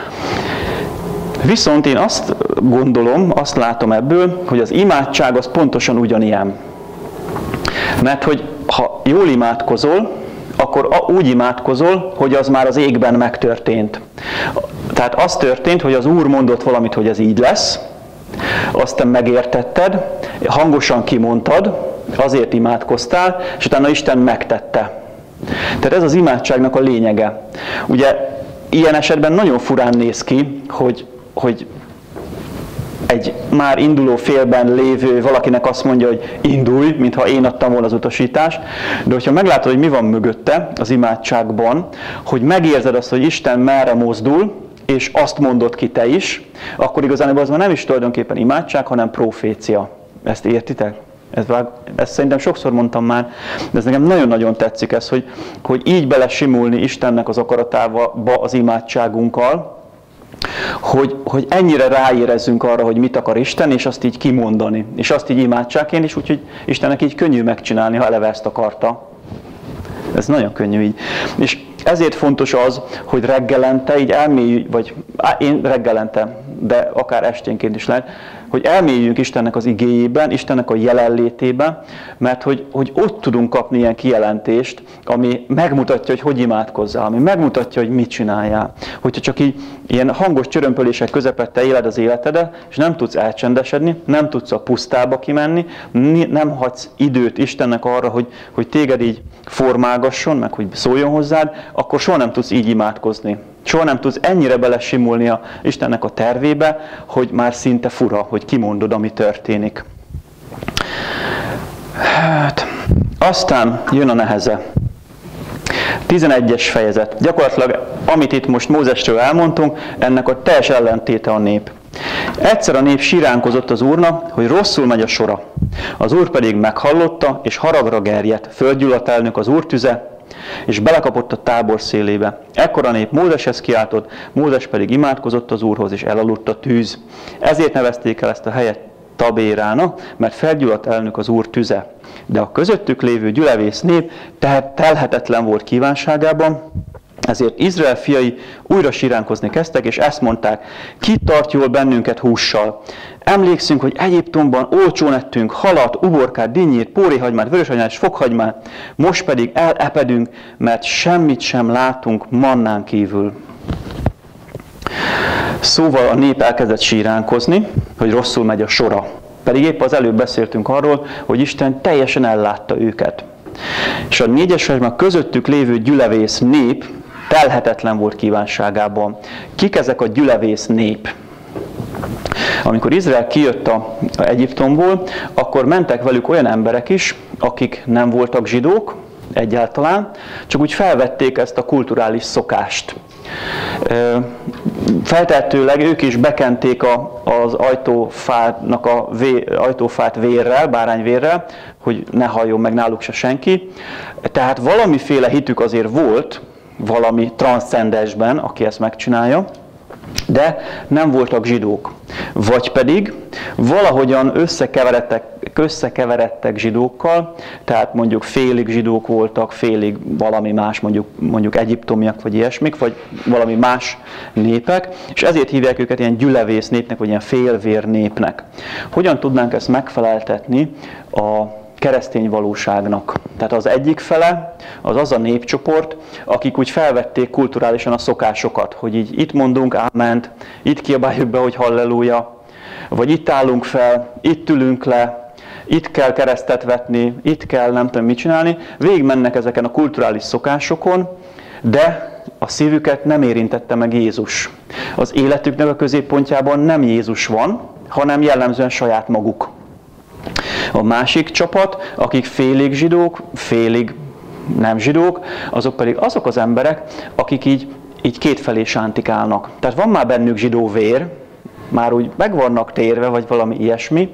Viszont én azt gondolom, azt látom ebből, hogy az imádság az pontosan ugyanilyen. Mert hogy ha jól imádkozol, akkor úgy imádkozol, hogy az már az égben megtörtént. Tehát az történt, hogy az Úr mondott valamit, hogy ez így lesz, azt te megértetted, hangosan kimondtad, azért imádkoztál, és utána Isten megtette. Tehát ez az imádságnak a lényege. Ugye ilyen esetben nagyon furán néz ki, hogy egy már induló félben lévő valakinek azt mondja, hogy indulj, mintha én adtam volna az utasítást, de hogyha meglátod, hogy mi van mögötte az imádságban, hogy megérzed azt, hogy Isten merre mozdul, és azt mondod ki te is, akkor igazán az már nem is tulajdonképpen imádság, hanem profécia. Ezt értitek? Ezt szerintem sokszor mondtam már, de ez nekem nagyon-nagyon tetszik ez, hogy így belesimulni Istennek az akaratába az imádságunkkal, hogy ennyire ráérezzünk arra, hogy mit akar Isten, és azt így kimondani. És azt így imádságként is, úgyhogy Istennek így könnyű megcsinálni, ha eleve ezt akarta. Ez nagyon könnyű így. És ezért fontos az, hogy reggelente így elmélyüljünk, vagy én reggelente, de akár esténként is lehet, hogy elmélyüljünk Istennek az igéjében, Istennek a jelenlétében, mert hogy ott tudunk kapni ilyen kijelentést, ami megmutatja, hogy imádkozzál, ami megmutatja, hogy mit csináljál. Hogyha csak így ilyen hangos csörömpölések közepette éled az életedet, és nem tudsz elcsendesedni, nem tudsz a pusztába kimenni, nem hagysz időt Istennek arra, hogy téged így formálgasson, meg hogy szóljon hozzád, akkor soha nem tudsz így imádkozni. Soha nem tudsz ennyire belesimulni a Istennek a tervébe, hogy már szinte fura, hogy kimondod, ami történik. Hát, aztán jön a neheze. 11-es fejezet. Gyakorlatilag, amit itt most Mózesről elmondtunk, ennek a teljes ellentéte a nép. Egyszer a nép siránkozott az Úrnak, hogy rosszul megy a sora. Az Úr pedig meghallotta, és haragra gerjedt. Földgyulladt elnök az Úr tüze, és belekapott a tábor szélébe. Ekkor a nép Mózeshez kiáltott, Mózes pedig imádkozott az Úrhoz, és elaludt a tűz. Ezért nevezték el ezt a helyet Tabérának, mert felgyulladt elnök az Úr tüze. De a közöttük lévő gyülevész nép tehát telhetetlen volt kívánságában, ezért Izrael fiai újra siránkozni kezdtek, és ezt mondták: ki tart jól bennünket hússal? Emlékszünk, hogy Egyiptomban olcsón ettünk halat, uborkát, dinnyét, póréhagymát, vöröshagymát és fokhagymát, most pedig elepedünk, mert semmit sem látunk mannán kívül. Szóval a nép elkezdett siránkozni, hogy rosszul megy a sora. Pedig épp az előbb beszéltünk arról, hogy Isten teljesen ellátta őket. És a 4-es versben közöttük lévő gyülevész nép telhetetlen volt kívánságában. Kik ezek a gyülevész nép? Amikor Izrael kijött Egyiptomból, akkor mentek velük olyan emberek is, akik nem voltak zsidók egyáltalán, csak úgy felvették ezt a kulturális szokást. Feltehetőleg ők is bekenték az ajtófát vérrel, bárányvérrel, hogy ne halljon meg náluk se senki. Tehát valamiféle hitük azért volt, valami transzcendensben, aki ezt megcsinálja, de nem voltak zsidók. vagy pedig valahogyan összekeveredtek zsidókkal, tehát mondjuk félig zsidók voltak, félig valami más, mondjuk egyiptomiak, vagy ilyesmik, vagy valami más népek, és ezért hívják őket ilyen gyülevész népnek, vagy ilyen félvér népnek. Hogyan tudnánk ezt megfeleltetni a keresztény valóságnak? Tehát az egyik fele az a népcsoport, akik úgy felvették kulturálisan a szokásokat, hogy így itt mondunk áment, itt kiabáljuk be, hogy halleluja, vagy itt állunk fel, itt ülünk le, itt kell keresztet vetni, itt kell nem tudom mit csinálni. Végigmennek ezeken a kulturális szokásokon, de a szívüket nem érintette meg Jézus. Az életüknek a középpontjában nem Jézus van, hanem jellemzően saját maguk. A másik csapat, akik félig zsidók, félig nem zsidók, azok pedig azok az emberek, akik így kétfelé sántikálnak. Tehát van már bennük zsidó vér, már úgy meg vannak térve, vagy valami ilyesmi,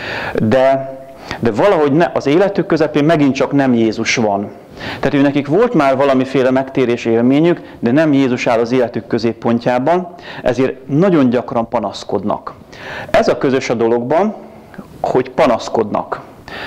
de valahogy az életük közepén megint csak nem Jézus van. Tehát nekik volt már valamiféle megtérés élményük, de nem Jézus áll az életük középpontjában, ezért nagyon gyakran panaszkodnak. Ez a közös a dologban, hogy panaszkodnak.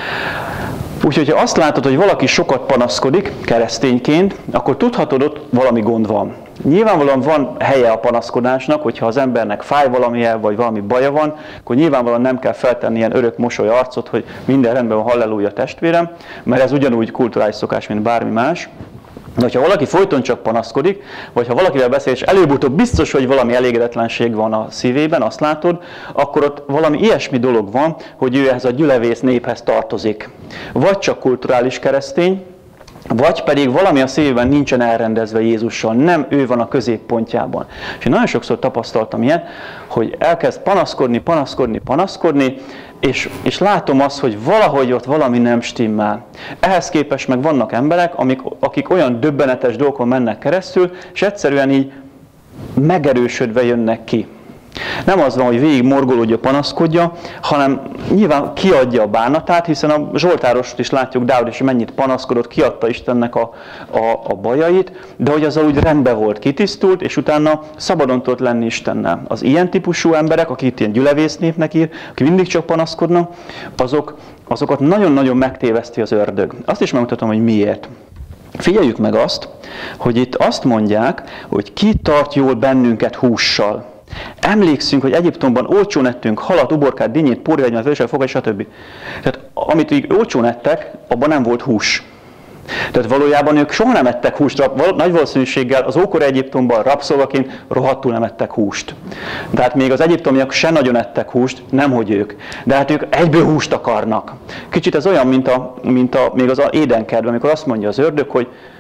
Úgyhogy ha azt látod, hogy valaki sokat panaszkodik keresztényként, akkor tudhatod, ott valami gond van. Nyilvánvalóan van helye a panaszkodásnak, hogyha az embernek fáj valamilyen, vagy valami baja van, akkor nyilvánvalóan nem kell feltenni ilyen örök mosoly arcot, hogy minden rendben van, halleluja testvérem, mert ez ugyanúgy kulturális szokás, mint bármi más. De ha valaki folyton csak panaszkodik, vagy ha valakivel beszél, és előbb-utóbb biztos, hogy valami elégedetlenség van a szívében, azt látod, akkor ott valami ilyesmi dolog van, hogy ő ehhez a gyülevész néphez tartozik. Vagy csak kulturális keresztény, vagy pedig valami a szívében nincsen elrendezve Jézussal, nem ő van a középpontjában. És én nagyon sokszor tapasztaltam ilyet, hogy elkezd panaszkodni, és látom azt, hogy valahogy ott valami nem stimmel. Ehhez képest meg vannak emberek, akik olyan döbbenetes dolgokon mennek keresztül, és egyszerűen így megerősödve jönnek ki. Nem az van, hogy végig morgolódja, panaszkodja, hanem nyilván kiadja a bánatát, hiszen a Zsoltárost is látjuk, Dávid is mennyit panaszkodott, kiadta Istennek a bajait, de hogy azzal úgy rendben volt, kitisztult, és utána szabadon tudott lenni Istennel. Az ilyen típusú emberek, akik ilyen gyülevész népnek ír, akik mindig csak panaszkodnak, azokat nagyon-nagyon megtéveszti az ördög. Azt is megmutatom, hogy miért. Figyeljük meg azt, hogy itt azt mondják, hogy ki tart jól bennünket hússal. Emlékszünk, hogy Egyiptomban olcsón ettünk halat, uborkát, dinnyét, póréhagymát, vöröshagymat, fogagy, stb. Tehát amit így olcsón ettek, abban nem volt hús. Tehát valójában ők soha nem ettek húst, nagy valószínűséggel az ókori Egyiptomban rabszolgaként rohadtul nem ettek húst. Tehát még az egyiptomiak se nagyon ettek húst, nemhogy ők. De hát ők egyből húst akarnak. Kicsit ez olyan, mint még az édenkertben, amikor azt mondja az ördög,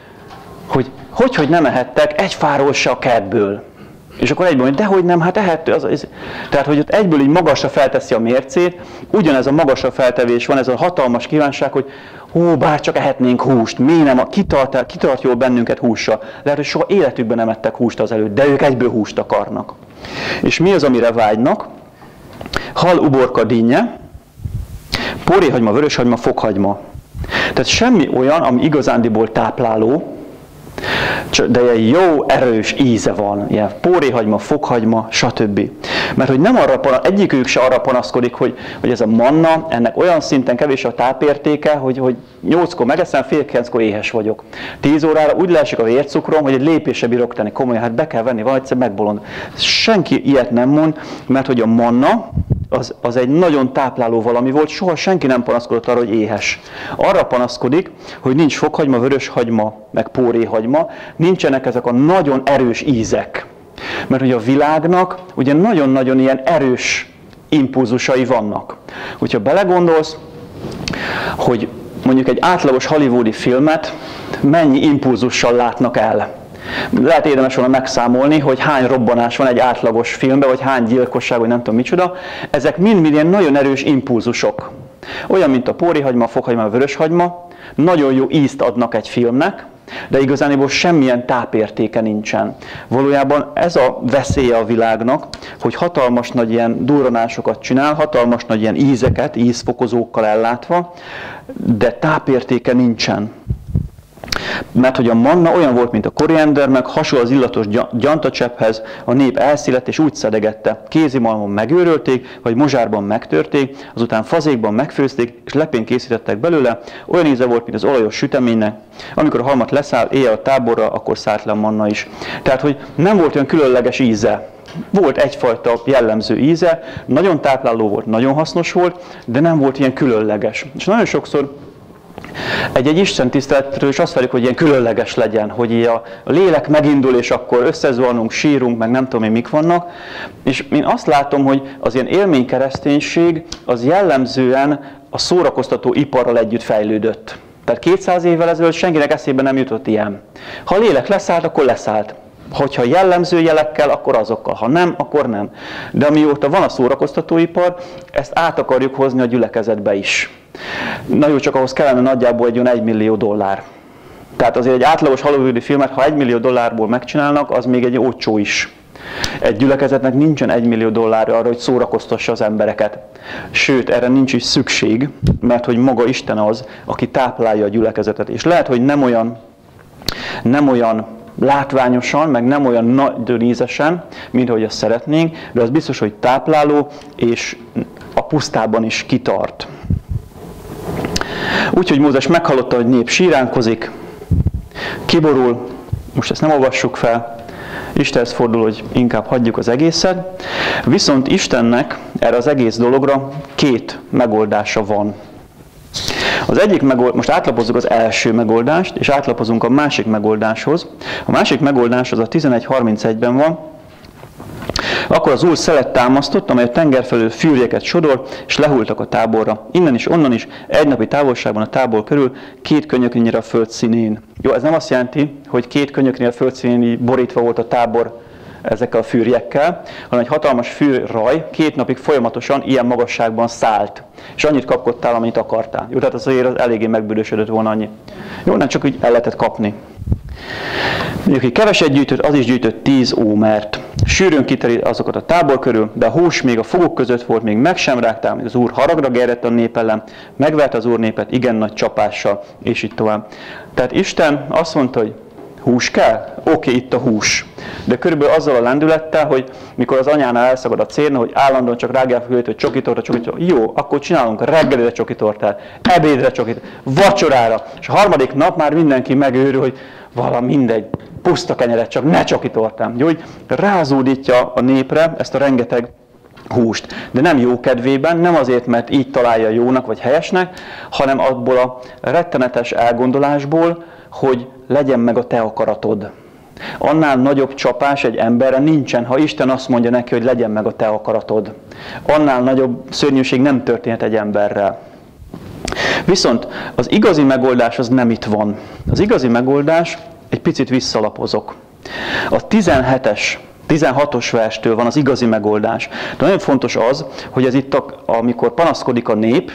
hogy nem ehettek egy fáról se a kertből. És akkor egyből mondja, dehogy nem, hát ehető. Tehát, hogy ott egyből így magasra felteszi a mércét, ugyanez a magasra feltevés van, ez a hatalmas kívánság, hogy bár csak ehetnénk húst, mi nem, kitart jól bennünket hússal. Lehet, hogy soha életükben nem ettek húst az előtt, de ők egyből húst akarnak. És mi az, amire vágynak? Hal, uborka, dinnye, póréhagyma, vöröshagyma, fokhagyma. Tehát semmi olyan, ami igazándiból tápláló, de ilyen jó, erős íze van, ilyen póréhagyma, fokhagyma, stb. Mert hogy nem egyikük se arra panaszkodik, hogy ez a manna, ennek olyan szinten kevés a tápértéke, hogy 8-kor megeszem, fél 9-kor éhes vagyok. 10 órára úgy leesik a vércukrom, hogy egy lépésre bírok tenni. Komolyan, hát be kell venni, valahogy egyszer megbolond. Senki ilyet nem mond, mert hogy a manna, az egy nagyon tápláló valami volt, soha senki nem panaszkodott arra, hogy éhes. Arra panaszkodik, hogy nincs fokhagyma, vöröshagyma, meg póréhagyma, nincsenek ezek a nagyon erős ízek. Mert ugye a világnak ugye nagyon-nagyon ilyen erős impulzusai vannak. Hogyha belegondolsz, hogy mondjuk egy átlagos hollywoodi filmet mennyi impulzussal látnak el. Lehet érdemes volna megszámolni, hogy hány robbanás van egy átlagos filmben, vagy hány gyilkosság, vagy nem tudom micsoda. Ezek mind ilyen nagyon erős impulzusok. Olyan, mint a póréhagyma, a fokhagyma, a vöröshagyma. Nagyon jó ízt adnak egy filmnek, de igazániból semmilyen tápértéke nincsen. Valójában ez a veszélye a világnak, hogy hatalmas nagy ilyen durranásokat csinál, hatalmas nagy ilyen ízeket, ízfokozókkal ellátva, de tápértéke nincsen. Mert hogy a manna olyan volt, mint a koriander, meg hasonló az illatos gyantacsepphez, a nép elszilett és úgy szedegette. Kézimalmon megőrölték, vagy mozsárban megtörték, azután fazékban megfőzték, és lepén készítettek belőle. Olyan íze volt, mint az olajos süteménynek. Amikor a halmat leszáll éjjel a táborra, akkor szállt le a manna is. Tehát, hogy nem volt olyan különleges íze. Volt egyfajta jellemző íze, nagyon tápláló volt, nagyon hasznos volt, de nem volt ilyen különleges. És nagyon sokszor egy istentiszteletről is azt várjuk, hogy ilyen különleges legyen, hogy a lélek megindul, és akkor összezuhanunk, sírunk, meg nem tudom én mik vannak. És én azt látom, hogy az ilyen élménykereszténység az jellemzően a szórakoztató iparral együtt fejlődött. Tehát 200 évvel ezelőtt senkinek eszébe nem jutott ilyen. Ha a lélek leszállt, akkor leszállt. Hogyha jellemző jelekkel, akkor azokkal. Ha nem, akkor nem. De amióta van a szórakoztatóipar, ezt át akarjuk hozni a gyülekezetbe is. Na jó, csak ahhoz kellene nagyjából egy olyan $1 millió. Tehát azért egy átlagos hollywoodi filmet, ha $1 millió megcsinálnak, az még egy olcsó is. Egy gyülekezetnek nincsen $1 millió arra, hogy szórakoztassa az embereket. Sőt, erre nincs is szükség, mert hogy maga Isten az, aki táplálja a gyülekezetet. És lehet, hogy nem olyan látványosan, meg nem olyan nagy ízesen, mint ahogy azt szeretnénk, de az biztos, hogy tápláló, és a pusztában is kitart. Úgyhogy Mózes meghallotta, hogy nép síránkozik, kiborul, most ezt nem olvassuk fel, Istenhez fordul, hogy inkább hagyjuk az egészet, viszont Istennek erre az egész dologra 2 megoldása van. Az egyik most átlapozzuk az első megoldást, és átlapozunk a másik megoldáshoz. A másik megoldás az a 11:31-ben van. Akkor az Úr szelet támasztott, amely a tenger felől fűrjeket sodor, és lehultak a táborra. Innen is, onnan is, egy napi távolságban a tábor körül 2 könyöknyire a föld színén. Jó, ez nem azt jelenti, hogy 2 könyöknyire a föld színén borítva volt a tábor ezekkel a fűrjekkel, hanem egy hatalmas fűrraj 2 napig folyamatosan ilyen magasságban szállt. És annyit kapkodtál, amennyit akartál. Jó, tehát azért az eléggé megbüdösödött volna annyi. Jó, nem csak úgy el lehetett kapni. Mondjuk, hogy keveset gyűjtött, az is gyűjtött 10 ómert. Sűrűn kiterít azokat a tábor körül, de a hús még a foguk között volt, még meg sem rágtál, még az Úr haragra gerjedt a nép ellen, megverte az Úr népet igen nagy csapással, és így tovább. Tehát Isten azt mondta, hogy hús kell? Oké, itt a hús. De körülbelül azzal a lendülettel, hogy mikor az anyánál elszagad a cérna, hogy állandóan csak rágják a hogy csokitorta. Jó, akkor csinálunk reggelire csokitortát, ebédre csokitortát, vacsorára. És a harmadik nap már mindenki megőrül, hogy valami mindegy, puszta kenyeret, csak ne csokitortám. Jó, hogy rázódítja a népre ezt a rengeteg húst. De nem jó kedvében, nem azért, mert így találja jónak vagy helyesnek, hanem abból a rettenetes elgondolásból, hogy legyen meg a te akaratod. Annál nagyobb csapás egy emberre nincsen, ha Isten azt mondja neki, hogy legyen meg a te akaratod. Annál nagyobb szörnyűség nem történhet egy emberrel. Viszont az igazi megoldás az nem itt van. Az igazi megoldás, egy picit visszalapozok. A 16-os verstől van az igazi megoldás. De nagyon fontos az, hogy ez itt, amikor panaszkodik a nép,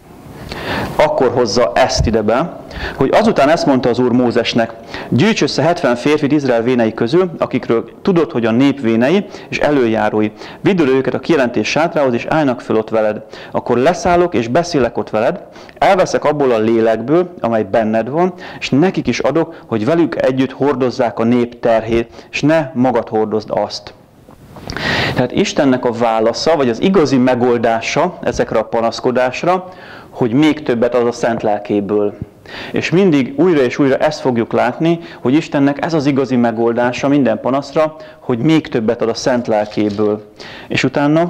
akkor hozza ezt ide be, hogy azután ezt mondta az Úr Mózesnek, gyűjts össze 70 férfit Izrael vénei közül, akikről tudod, hogy a nép vénei és előjárói. Vidd oda őket a kijelentés sátrához, és állnak föl ott veled. Akkor leszállok, és beszélek ott veled, elveszek abból a lélekből, amely benned van, és nekik is adok, hogy velük együtt hordozzák a nép terhét, és ne magad hordozd azt. Tehát Istennek a válasza, vagy az igazi megoldása ezekre a panaszkodásra, hogy még többet ad a szent lelkéből. És mindig újra és újra ezt fogjuk látni, hogy Istennek ez az igazi megoldása minden panaszra, hogy még többet ad a szent lelkéből. És utána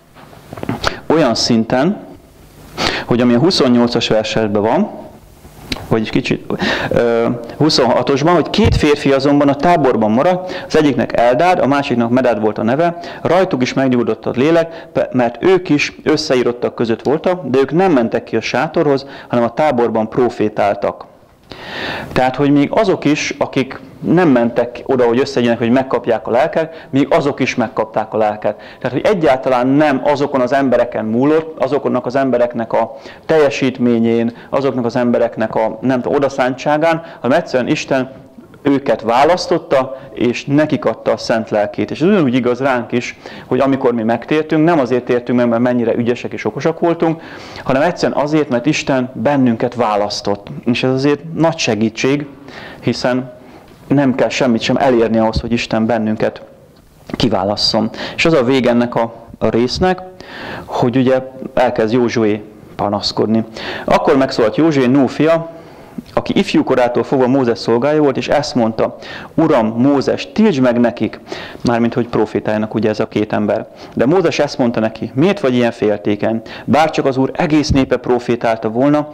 olyan szinten, hogy ami a 28-as versetben van, vagy kicsit 26-osban, hogy 2 férfi azonban a táborban maradt, az egyiknek Eldád, a másiknak Medád volt a neve, rajtuk is megnyugodott a lélek, mert ők is összeírottak között voltak, de ők nem mentek ki a sátorhoz, hanem a táborban profétáltak. Tehát, hogy még azok is, akik nem mentek oda, hogy összegyűjjenek, hogy megkapják a lelket, még azok is megkapták a lelket. Tehát, hogy egyáltalán nem azokon az embereken múlott, azoknak az embereknek a teljesítményén, azoknak az embereknek a odaszántságán, hanem egyszerűen Isten őket választotta, és nekik adta a szent lelkét. És ez ugyanúgy igaz ránk is, hogy amikor mi megtértünk, nem azért tértünk meg, mert mennyire ügyesek és okosak voltunk, hanem egyszerűen azért, mert Isten bennünket választott. És ez azért nagy segítség, hiszen nem kell semmit sem elérni ahhoz, hogy Isten bennünket kiválasszon. És az a vége ennek a résznek, hogy ugye elkezd Józsué panaszkodni. Akkor megszólalt Józsué, Nún fia, aki ifjúkorától fogva Mózes szolgája volt, és ezt mondta: Uram, Mózes, tiltsd meg nekik, mármint hogy profétáljanak ugye ez a két ember. De Mózes ezt mondta neki: miért vagy ilyen féltékeny? Bárcsak az Úr egész népe proféta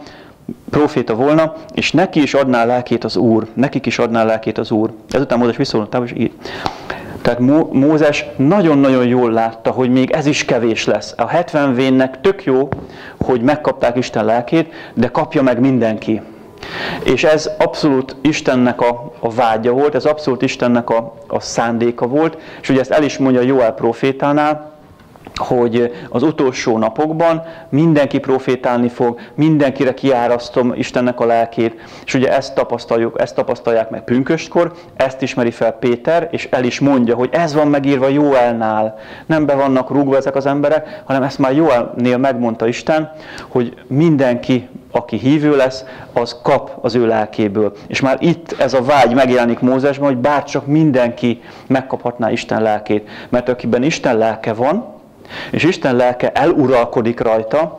volna, és neki is adná lelkét az Úr. Nekik is adná lelkét az Úr. Ezután Mózes visszavonult, és így. Tehát Mózes nagyon-nagyon jól látta, hogy még ez is kevés lesz. A 70 vénnek tök jó, hogy megkapták Isten lelkét, de kapja meg mindenki. És ez abszolút Istennek a vágya volt, ez abszolút Istennek a szándéka volt, és ugye ezt el is mondja Jóel profétánál, hogy az utolsó napokban mindenki profétálni fog, mindenkire kiárasztom Istennek a lelkét, és ugye ezt tapasztalják meg pünköstkor, ezt ismeri fel Péter, és el is mondja, hogy ez van megírva Jóelnál. Nem be vannak rúgva ezek az emberek, hanem ezt már Jóelnél megmondta Isten, hogy mindenki, aki hívő lesz, az kap az ő lelkéből. És már itt ez a vágy megjelenik Mózesben, hogy bárcsak mindenki megkaphatná Isten lelkét. Mert akiben Isten lelke van, és Isten lelke eluralkodik rajta,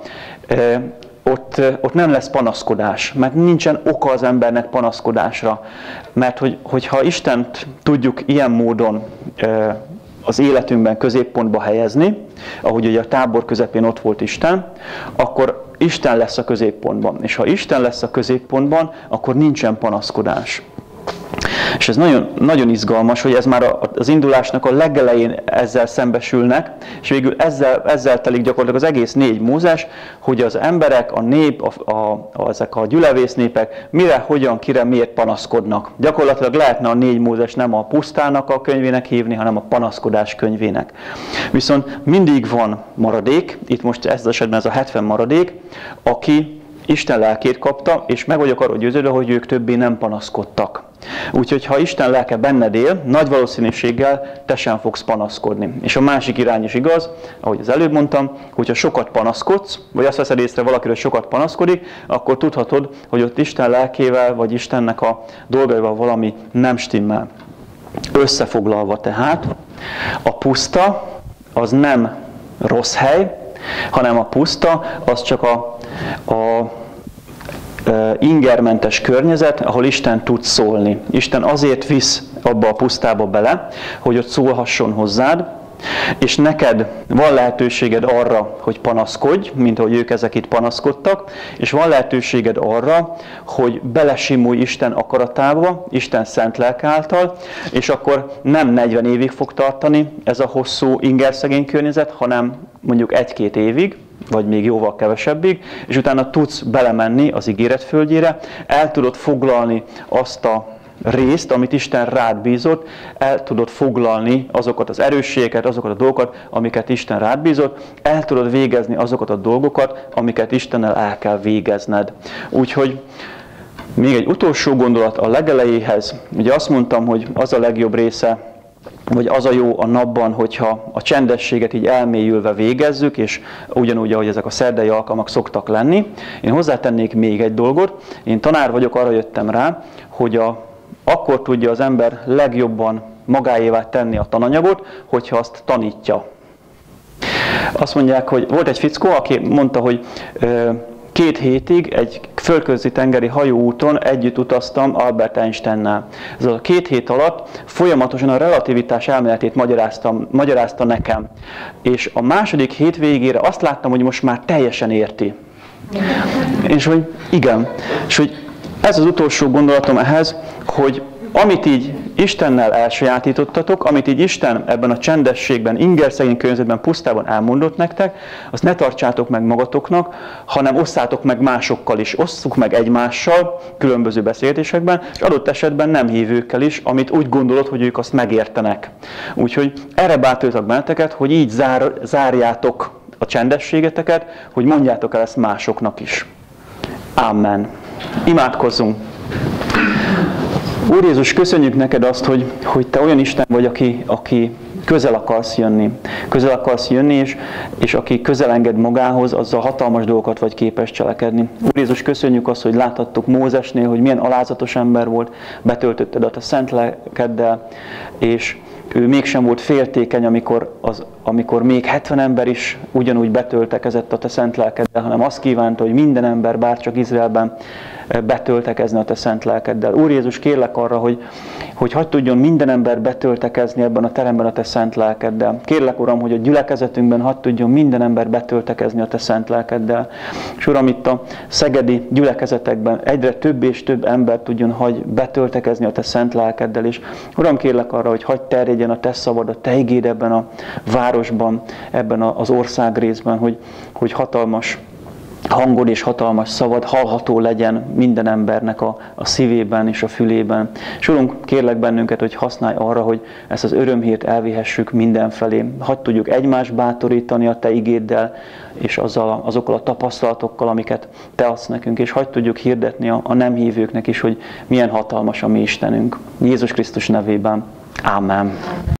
ott nem lesz panaszkodás, mert nincsen oka az embernek panaszkodásra. Mert hogyha Istent tudjuk ilyen módon az életünkben középpontba helyezni, ahogy ugye a tábor közepén ott volt Isten, akkor Isten lesz a középpontban. És ha Isten lesz a középpontban, akkor nincsen panaszkodás. És ez nagyon, nagyon izgalmas, hogy ez már az indulásnak a legelején ezzel szembesülnek, és végül ezzel telik gyakorlatilag az egész 4 Mózes, hogy az emberek, a nép, ezek a gyülevész népek mire, hogyan, kire, miért panaszkodnak. Gyakorlatilag lehetne a 4 Mózes nem a pusztának a könyvének hívni, hanem a panaszkodás könyvének. Viszont mindig van maradék, itt most ez az esetben ez a 70 maradék, aki Isten lelkét kapta, és meg vagyok arról győződve, hogy ők többé nem panaszkodtak. Úgyhogy ha Isten lelke benned él, nagy valószínűséggel te sem fogsz panaszkodni. És a másik irány is igaz, ahogy az előbb mondtam, hogyha sokat panaszkodsz, vagy azt veszed észre valakiről sokat panaszkodik, akkor tudhatod, hogy ott Isten lelkével, vagy Istennek a dolgaival valami nem stimmel. Összefoglalva tehát, a puszta az nem rossz hely, hanem a puszta az csak a ingermentes környezet, ahol Isten tud szólni. Isten azért visz abba a pusztába bele, hogy ott szólhasson hozzád, és neked van lehetőséged arra, hogy panaszkodj, mint ahogy ők ezek itt panaszkodtak, és van lehetőséged arra, hogy belesimulj Isten akaratába, Isten szent lelke által, és akkor nem 40 évig fog tartani ez a hosszú ingerszegény környezet, hanem mondjuk 1-2 évig, vagy még jóval kevesebbig, és utána tudsz belemenni az ígéret földjére, el tudod foglalni azt a részt, amit Isten rád bízott, el tudod foglalni azokat az erősségeket, azokat a dolgokat, amiket Isten rád bízott, el tudod végezni azokat a dolgokat, amiket Istennel el kell végezned. Úgyhogy még egy utolsó gondolat a legelejéhez. Ugye azt mondtam, hogy az a legjobb része, vagy az a jó a napban, hogyha a csendességet így elmélyülve végezzük, és ugyanúgy, ahogy ezek a szerdai alkalmak szoktak lenni. Én hozzátennék még egy dolgot. Én tanár vagyok, arra jöttem rá, hogy akkor tudja az ember legjobban magáévá tenni a tananyagot, hogyha azt tanítja. Azt mondják, hogy volt egy fickó, aki mondta, hogy 2 hétig egy földközi tengeri hajóúton együtt utaztam Albert Einsteinnel. Ez a 2 hét alatt folyamatosan a relativitás elméletét magyarázta nekem. És a második hét végére azt láttam, hogy most már teljesen érti. És hogy igen. És hogy ez az utolsó gondolatom ehhez, hogy amit így Istennel elsajátítottatok, amit így Isten ebben a csendességben, ingerszegény környezetben, pusztában elmondott nektek, azt ne tartsátok meg magatoknak, hanem osszátok meg másokkal is. Osszuk meg egymással, különböző beszélgetésekben, és adott esetben nem hívőkkel is, amit úgy gondolod, hogy ők azt megértenek. Úgyhogy erre bátorítok benneteket, hogy így zárjátok a csendességeteket, hogy mondjátok el ezt másoknak is. Amen. Imádkozzunk! Úr Jézus, köszönjük neked azt, hogy te olyan Isten vagy, aki közel akarsz jönni. Közel akarsz jönni, és aki közel enged magához, azzal hatalmas dolgokat vagy képes cselekedni. Úr Jézus, köszönjük azt, hogy láthattuk Mózesnél, hogy milyen alázatos ember volt, betöltötted a te szent lelkeddel, és ő mégsem volt féltékeny, amikor még 70 ember is ugyanúgy betöltekezett a te szent lelkeddel, hanem azt kívánta, hogy minden ember, bárcsak Izraelben betöltekezne a te szent lelkeddel. Úr Jézus, kérlek arra, hogy hadd tudjon minden ember betöltekezni ebben a teremben a te szent lelkeddel. Kérlek, Uram, hogy a gyülekezetünkben hadd tudjon minden ember betöltekezni a te szent lelkeddel. És Uram, itt a szegedi gyülekezetekben egyre több és több ember tudjon hagy betöltekezni a te szent lelkeddel. És Uram, kérlek arra, hogy hadd terjedjen a te szavad, a te igéd ebben a városban, ebben az országrészben, hogy hatalmas hangod és hatalmas szavad hallható legyen minden embernek a szívében és a fülében. És Urunk, kérlek bennünket, hogy használj arra, hogy ezt az örömhírt elvihessük mindenfelé. Hadd tudjuk egymást bátorítani a te igéddel, és azokkal a tapasztalatokkal, amiket te adsz nekünk, és hadd tudjuk hirdetni a nem hívőknek is, hogy milyen hatalmas a mi Istenünk. Jézus Krisztus nevében. Ámen.